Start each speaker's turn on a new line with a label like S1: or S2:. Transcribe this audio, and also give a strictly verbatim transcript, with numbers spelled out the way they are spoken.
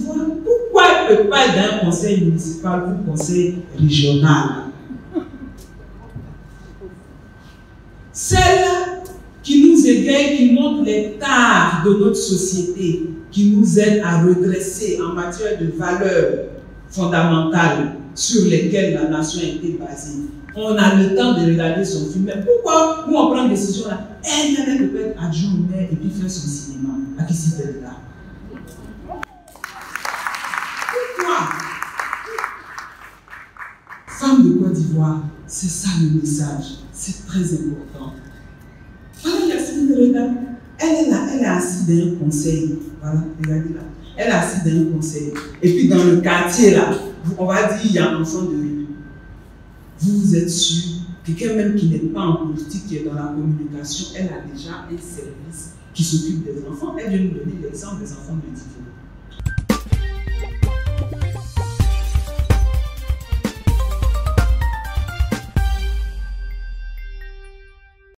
S1: d'Ivoire, pourquoi elle ne peut pas être dans un conseil municipal ou conseil régional? Celle qui nous égaye, qui montre les tares de notre société, qui nous aide à redresser en matière de valeurs fondamentales sur lesquelles la nation a été basée. On a le temps de regarder son film. Mais pourquoi nous on prend une décision là? Elle, elle peut être adjoint au maire et puis faire son cinéma. À qui s'y fait là? Pourquoi? Femme de Côte d'Ivoire, c'est ça le message. C'est très important. Voilà Yacine Reda. Elle est là, elle est assise dans un conseil. Voilà, regardez là. Elle est assise dans un conseil. Et puis dans le quartier là, on va dire il y a un enfant de rue. Vous, vous êtes sûr, quelqu'un même qui n'est pas en politique, qui est dans la communication, elle a déjà un service qui s'occupe des enfants. Elle vient nous donner l'exemple des enfants de difficulté.